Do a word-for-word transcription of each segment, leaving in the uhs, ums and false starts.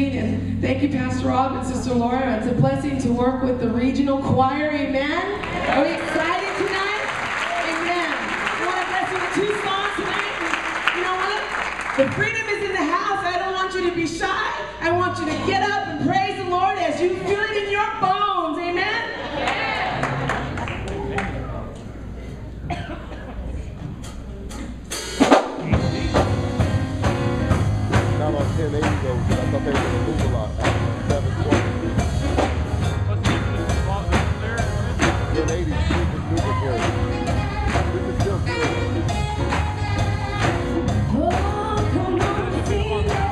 worshiping. And thank you, Pastor Rob and Sister Laura. It's a blessing to work with the regional choir. Amen. Are we excited tonight? Amen. I want to bless you with two songs tonight. And you know what? The freedom is in the house. I don't want you to be shy. I want you to get up and praise the Lord as you feel it in your bones. Amen. Not on ten eighty though, but I thought they were going to move a lot. seven twenty. ten eighty, super, super good. This is still good. Oh, come on, sing it.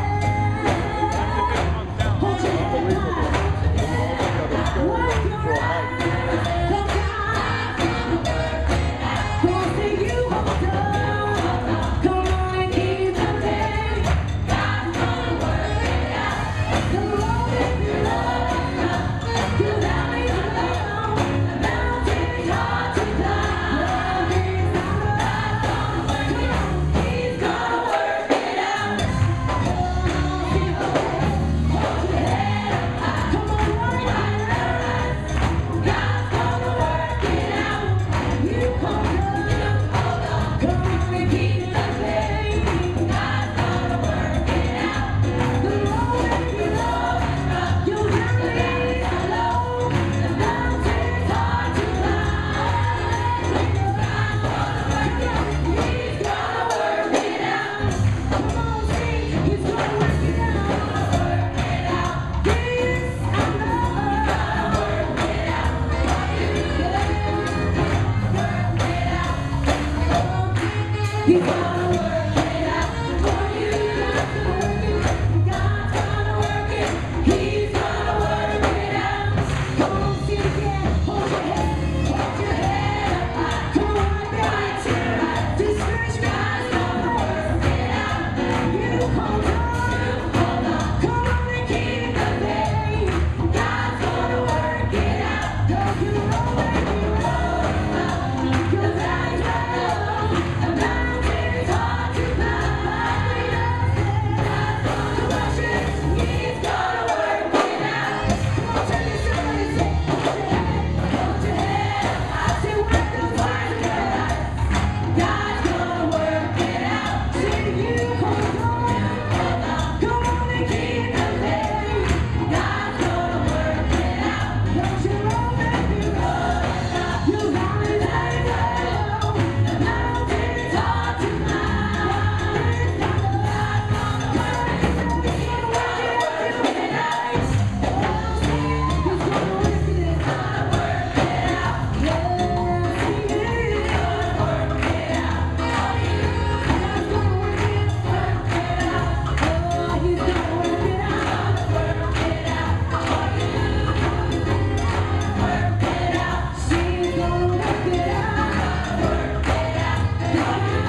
Work it out.